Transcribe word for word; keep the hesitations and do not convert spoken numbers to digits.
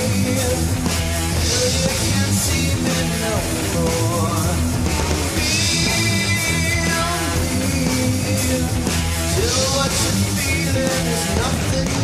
till you can't see me no more. Feel me till what you're feeling is nothing